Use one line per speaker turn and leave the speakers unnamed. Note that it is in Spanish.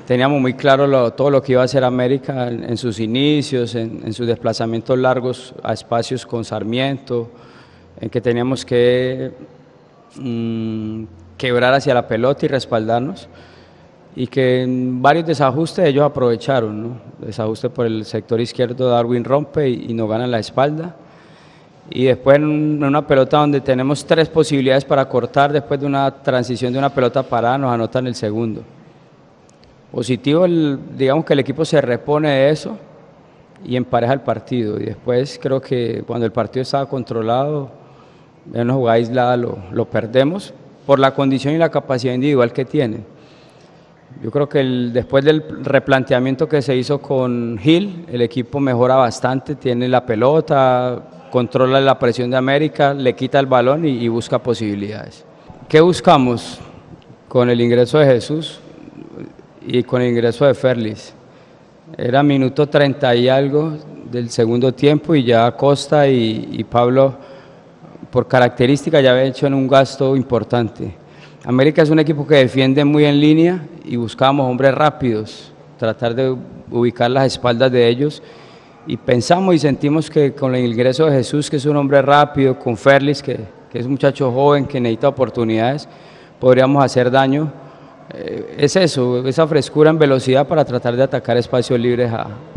Teníamos muy claro todo lo que iba a hacer América en sus inicios, en sus desplazamientos largos a espacios con Sarmiento, en que teníamos que quebrar hacia la pelota y respaldarnos, y que en varios desajustes ellos aprovecharon, ¿no? Desajuste por el sector izquierdo, Darwin rompe y nos ganan la espalda. Y después en una pelota donde tenemos 3 posibilidades para cortar, después de una transición de una pelota parada, nos anotan el segundo. Positivo, digamos que el equipo se repone de eso y empareja el partido. Y después creo que cuando el partido estaba controlado, en una jugada aislada lo perdemos por la condición y la capacidad individual que tiene. Yo creo que después del replanteamiento que se hizo con Gil, el equipo mejora bastante, tiene la pelota, controla la presión de América, le quita el balón y busca posibilidades. ¿Qué buscamos con el ingreso de Jesús y con el ingreso de Ferlis? Era minuto 30 y algo del segundo tiempo y ya Costa y Pablo, por característica, ya habían hecho un gasto importante. América es un equipo que defiende muy en línea y buscábamos hombres rápidos, tratar de ubicar las espaldas de ellos, y pensamos y sentimos que con el ingreso de Jesús, que es un hombre rápido, con Ferlis, que es un muchacho joven que necesita oportunidades, podríamos hacer daño. Es eso, esa frescura en velocidad para tratar de atacar espacios libres